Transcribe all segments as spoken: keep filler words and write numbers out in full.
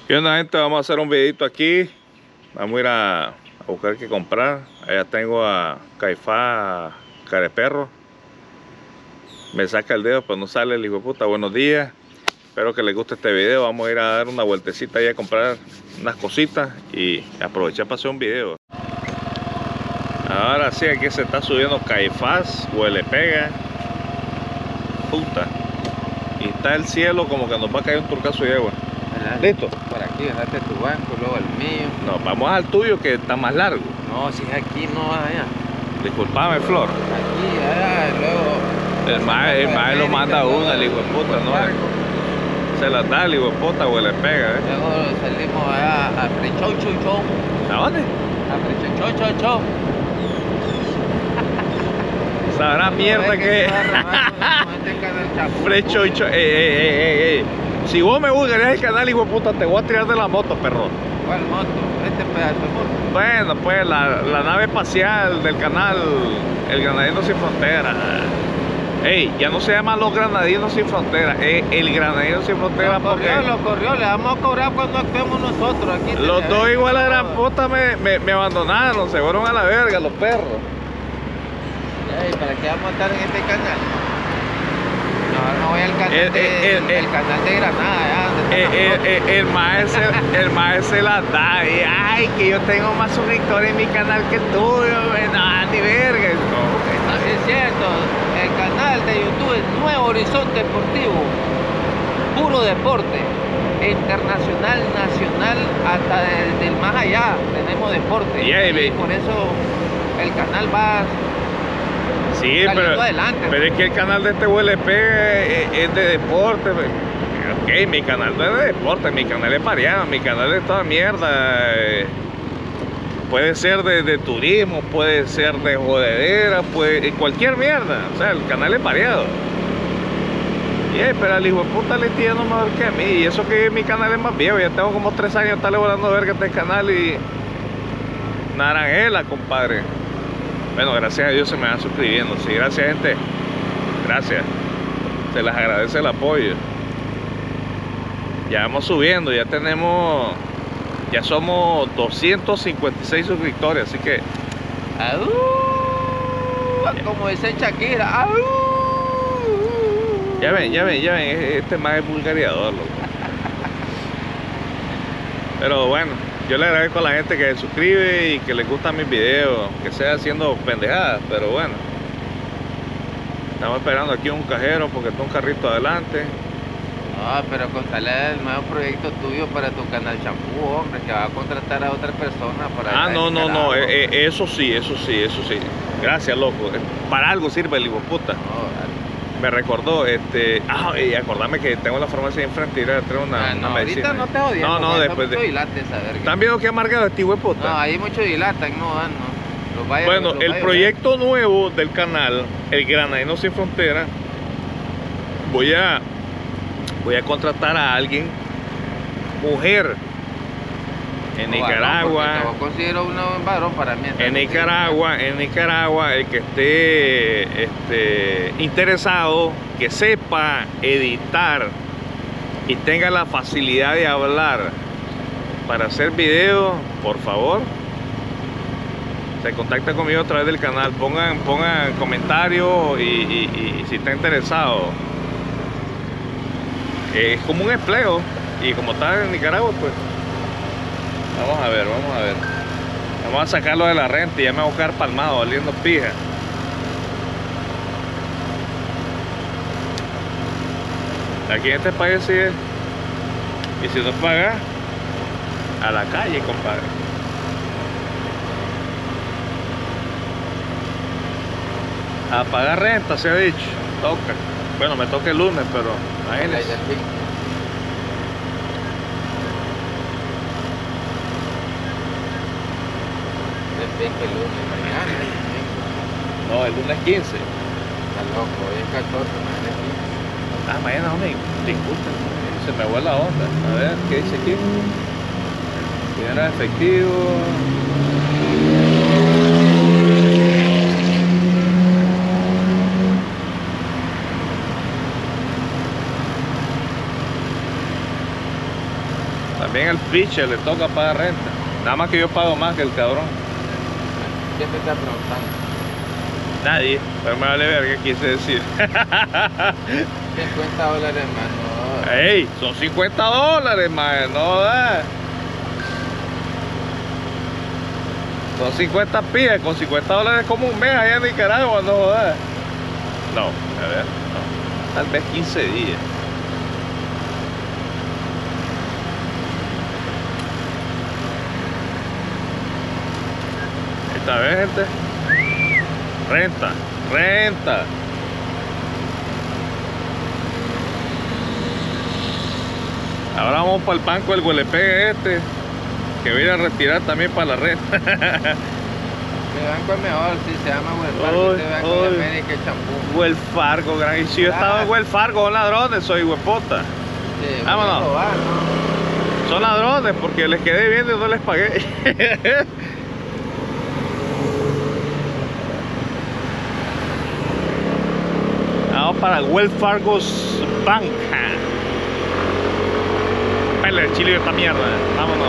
¿Qué onda, gente? Vamos a hacer un videito aquí. Vamos a ir a, a buscar qué comprar. Allá tengo a Caifás Careperro. Me saca el dedo, pero no sale el hijo de puta. Buenos días. Espero que les guste este video. Vamos a ir a dar una vueltecita y a comprar unas cositas y aprovechar para hacer un video. Ahora sí, aquí se está subiendo Caifás, huele pega. Puta. Y está el cielo como que nos va a caer un turcazo de agua. ¿Listo? Por aquí, dejaste tu banco, luego el mío. No, vamos al tuyo que está más largo. No, si es aquí, no allá. Disculpame, Flor. Aquí, allá, y luego. El mae, el mae lo manda a una, el hijo de puta, ¿no? Se la da el hijo de puta, huele pega, ¿eh? Luego salimos allá a Frichochucho. ¿A dónde? A Frichochucho. Sabrá mierda que. Frechocho, ey, ey, ey, ey, ey. Si vos me buscarías el canal, hijo de puta, te voy a tirar de la moto, perro. ¿Cuál moto? Este pedazo de moto. Bueno, pues la, la nave espacial del canal El Granadino Sin Frontera. Ey, ya no se llama Los Granadinos Sin Frontera, es El Granadino Sin Frontera. Lo porque corrió, lo corrió, le vamos a cobrar cuando actuemos nosotros aquí. Los dos igual a la gran puta me, me, me abandonaron, se fueron a la verga los perros. Ey, ¿para qué vamos a estar en este canal? No, no voy al canal, El- de, el- el, el- canal de Granada, ya, donde El, están el, las el, el maestro, el maestro se la da y ay, que yo tengo más suscriptores en mi canal que el tuyo, güey. No, ni verga. No. fotos. Es cierto, el canal de YouTube es Nuevo Horizonte Deportivo, puro deporte, internacional, nacional, hasta del, del más allá tenemos deporte. Y ahí, ve. y por eso el canal va Sí, saliendo pero, adelante. pero es que el canal de este huele es, es de deporte. güey. Ok, mi canal no es de deporte, mi canal es variado, mi canal es toda mierda. eh, Puede ser de, de turismo, puede ser de jodedera, puede, cualquier mierda. O sea, el canal es variado. Y eh, pero el hijo de puta le tiene mejor que a mí. Y eso que mi canal es más viejo. Ya tengo como tres años de estarle volando verga a este canal y naranjela, compadre. Bueno, gracias a Dios se me van suscribiendo. Sí, gracias, gente. Gracias. Se les agradece el apoyo. Ya vamos subiendo, ya tenemos, ya somos doscientos cincuenta y seis suscriptores, así que ¡Au! Como dice Shakira, ¡au! ya ven, ya ven, ya ven, este más es vulgarizador, loco. Pero bueno, yo le agradezco a la gente que se suscribe y que le gustan mis videos, que sea haciendo pendejadas, pero bueno. Estamos esperando aquí un cajero porque está un carrito adelante. No, pero contale el nuevo proyecto tuyo para tu canal champú, hombre, que va a contratar a otra persona para... Ah, allá no, en no, no, Nicaragua. eh, eh, eso sí, eso sí, eso sí. Gracias, loco. Para algo sirve el hijo de puta. No, Me recordó, este, ah, y acordame que tengo la farmacia ahí enfrente y ir a traer una, ah, una no, medicina. ahorita no te odies. No, no, porque después está de... mucho dilate esa verga. ¿Están viendo qué amargado este hijo de puta? No, ahí mucho dilatan, no dan, no. Los vaya- Bueno, los el vaya- proyecto nuevo del canal, El Granadino Sin Frontera, voy a, voy a contratar a alguien, mujer, en No, Nicaragua. varón, porque te considero un varón para mí. En Nicaragua, en Nicaragua, el que esté este, interesado, que sepa editar y tenga la facilidad de hablar para hacer videos, por favor, se contacta conmigo a través del canal. Pongan, pongan comentarios y, y, y si está interesado. Es como un empleo y como está en Nicaragua, pues. Vamos a ver, vamos a ver. Vamos a sacarlo de la renta y ya me voy a buscar palmado, valiendo pija. Aquí en este país sí es. Y si no paga, a la calle, compadre. A pagar renta, se ha dicho. Toca. Bueno, me toca el lunes, pero imagínense. El lunes, mañana. No, el lunes quince. Está loco, hoy es catorce, mañana es quince. Ah, mañana no me disculpen. Se me fue la onda. A ver, ¿qué dice aquí? Dinero efectivo. También el pitcher le toca pagar renta. Nada más que yo pago más que el cabrón. ¿Quién te está preguntando? Nadie, pero me vale ver qué quise decir. cincuenta dólares más, no. Ey, son cincuenta dólares, man, no da. Son cincuenta pies, con cincuenta dólares como un mes allá en Nicaragua, no jodas. No, a ver, no. Tal vez quince días. Esta vez, gente. Renta, renta. Ahora vamos para el banco del huelepegue este, que voy a ir a retirar también para la renta. El banco es mejor, sí, se llama Welfargo. Este banco de América y champú. Welfargo, gran. Y si yo estaba en Welfargo, son ladrones, soy huepota. Sí, vámonos. Robar, ¿no? Son ladrones porque les quedé viendo y no les pagué. Vamos para Welfargo's Bank. Pele el chile de esta mierda. Vámonos.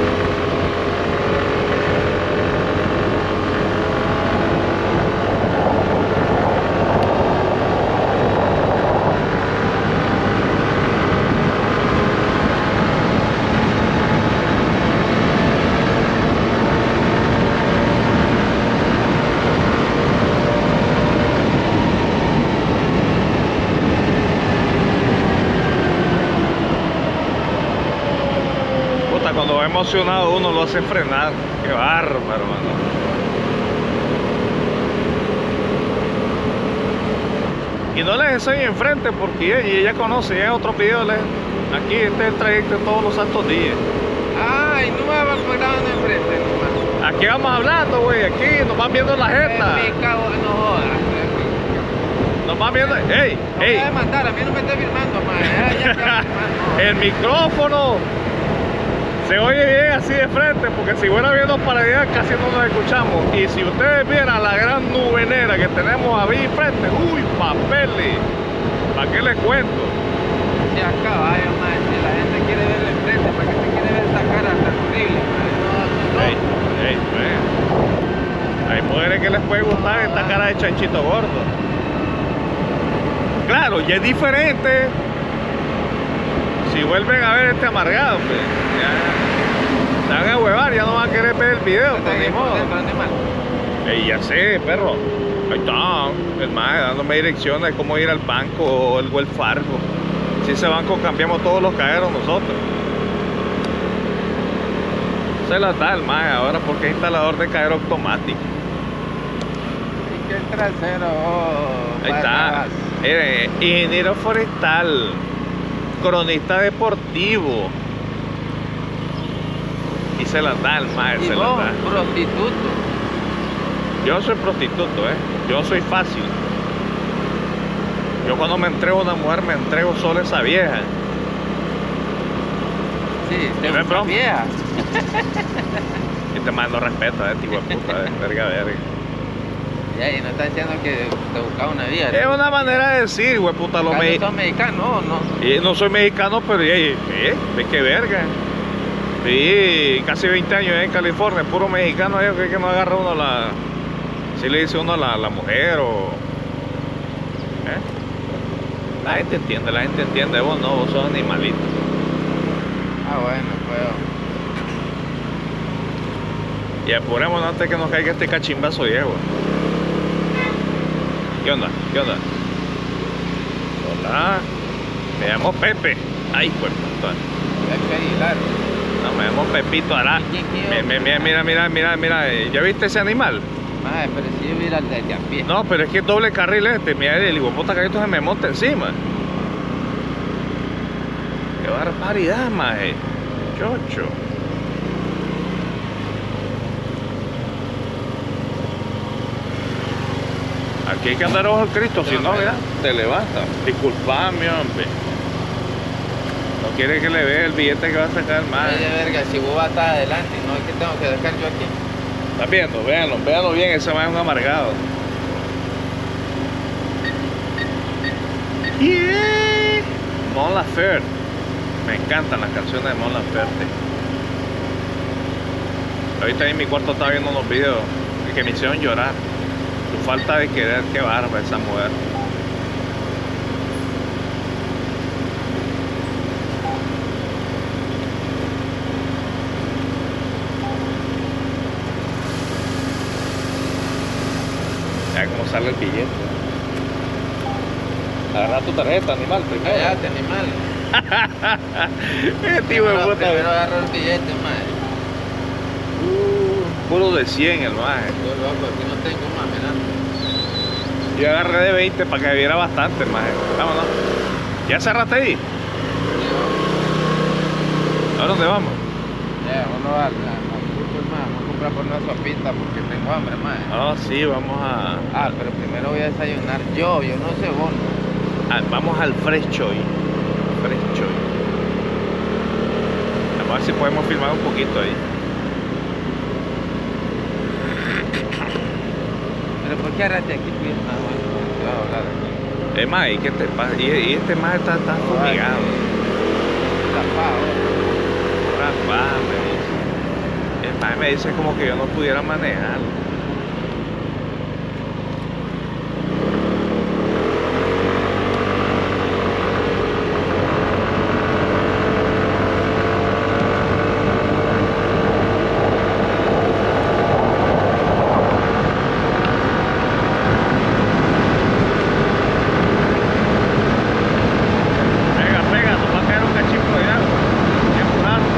Cuando va emocionado uno lo hace frenar. Qué bárbaro, mano. Y no les enseño enfrente porque ella, ella conoce, ya en otro video les... Aquí este es el trayecto de todos los santos días. Ay, no me van grabando enfrente nomás. Aquí vamos hablando, güey, aquí nos van viendo la jeta. Me cago, no jodas. Nos van viendo, ey, no ey. Me voy a demandar, a mí no me esté filmando, man. Ya, ya, ya, no. El micrófono se oye bien así de frente, porque si fuera viendo para allá casi no nos escuchamos. Y si ustedes vieran la gran nube negra que tenemos ahí frente, uy, papeles, ¿para qué les cuento? Si a caballo, man, si la gente quiere verle enfrente, ¿para qué se quiere ver esta cara tan horrible, man? No, no. Ey, ey, man. Hay mujeres que les puede gustar esta cara de chanchito gordo. Claro, ya es diferente. Si vuelven a ver este amargado, pues ya se van a huevar, ya no van a querer ver el video, pues ni modo. Ey, ya sé, perro. Ahí está, el mae dándome direcciones de cómo ir al banco o el Welfargo. Si ese banco cambiamos todos los cajeros nosotros. Se la da el mae ahora porque es instalador de cajero automático. Y que el trasero. Oh, ahí está. Eh, ingeniero forestal. Cronista deportivo. Y se la da el mae, se la da. Prostituto. Yo soy prostituto, eh. Yo soy fácil. Yo cuando me entrego a una mujer me entrego solo a esa vieja. Sí, te gusta vieja. Y te mando respeto a este hijo de puta, eh. Verga, verga. Ya, y no está diciendo que te buscaba una vieja. Es una manera de decir, güey, puta, los mexicanos. ¿Son mexicanos o no? Y no soy mexicano, pero eh, eh, ¿ves qué verga? Sí, casi veinte años en California, puro mexicano, yo creo que no agarra uno la... Si le dice uno a la, la mujer o... ¿Eh? La gente entiende, la gente entiende, vos no, vos sos animalito. Ah, bueno, pues... Y apurémonos antes que nos caiga este cachimbazo viejo. ¿Qué onda? ¿Qué onda? Hola. Me llamo Pepe. Ay, pues puta. Pepe Aguilar. No, me llamo Pepito Ará. Mira, mira, mira, mira, mira. ¿Ya viste ese animal? Madre, pero si yo mira el de a pie. No, pero es que es doble carril este. Mira, el hijueputa carrito se me monta encima. Qué barbaridad, maje. Chocho. Aquí hay que andar ojo al Cristo, si no, mira, te levanta. Disculpame, hombre. No quiere que le vea el billete que va a sacar más. Oye, verga, si vos vas hasta adelante, no es que tengo que dejar yo aquí. ¿Estás viendo? Véanlo, véanlo bien, ese man es un amargado. Yeah. Mon Laferte. Me encantan las canciones de Mon Laferte. Ahorita en mi cuarto estaba viendo unos videos que me hicieron llorar. Su falta de querer, qué barba esa mujer. Ya como sale el billete. Agarra tu tarjeta, animal, primero. Cállate, animal. Qué tipo de Primero- puta. Primero agarro el billete, madre. Uh, puro de cien el maje. Yo loco, aquí no tengo más, mirando. Yo agarré de veinte para que viera bastante, maje. Vámonos. ¿Ya cerraste ahí? ¿A dónde vamos? Ya, vamos a dar la más. Vamos a comprar por una sopita porque tengo hambre, madre. Ah, sí, vamos a... Ah, pero primero voy a desayunar yo, yo no sé vos. Ah, vamos al Fresh Choy. Fresh Choy. Vamos a ver si podemos filmar un poquito ahí. Pero ¿por qué arrate aquí, pues? Ah, bueno, te vas a hablar aquí. Es más, ¿y qué te pasa? Y, y este más está tan fumigado. Tapado. Rafa, me dice. El más me dice como que yo no pudiera manejar. Pega, pega, nos va a caer un cachito de agua. Qué apurado.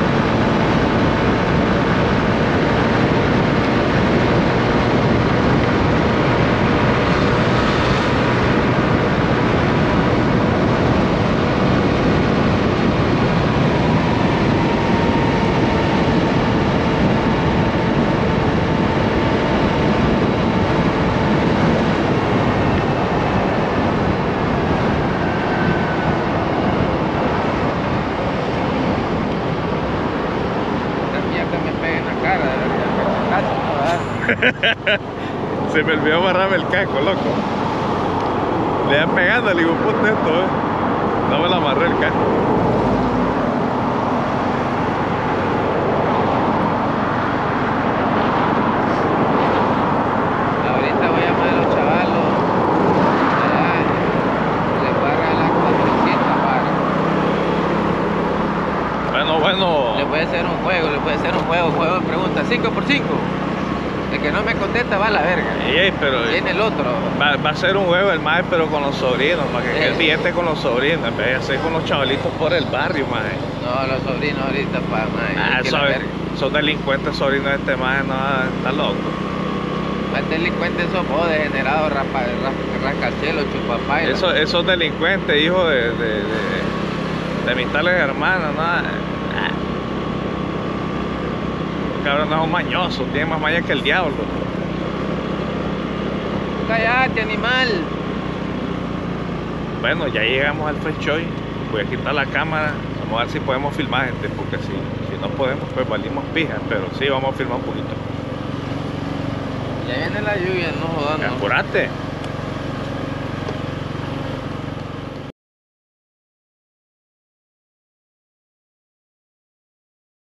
Esta mierda me pega en la cara, de verdad. Me cacho, ¿no? Se me olvidó amarrarme el casco, loco. Le dan pegando al hijo puta esto, eh. No me lo amarré el casco. Ahorita voy a llamar a los chavalos. Allá, les voy a regalar cuatrocientas varas. Bueno, bueno. Les voy a hacer un juego, les voy a hacer un juego, juego de preguntas, cinco por cinco. El que no me contesta va a la verga. Ey, pero Tiene el otro. va, va a ser un juego el maje, pero con los sobrinos, para que Sí. quede el billete con los sobrinos, en vez de hacer con los chavalitos por el barrio, maje. No, los sobrinos ahorita para Ah, más. son, son delincuentes sobrinos de este maje, no, está loco. El delincuente sos vos, degenerado, rapa, ras- rascachelo, chupapay. Esos, esos delincuentes, hijos de, de, de, de mis tales hermanos, no. Ah. Los cabrones son mañosos, tienen más maña que el diablo. Cállate, animal. Bueno, ya llegamos al Fresh Choy. Voy a quitar la cámara. Vamos a ver si podemos filmar, gente, porque si, si no podemos, pues valimos pijas. Pero sí, vamos a filmar un poquito. Ya viene la lluvia, no jodando. Apurate.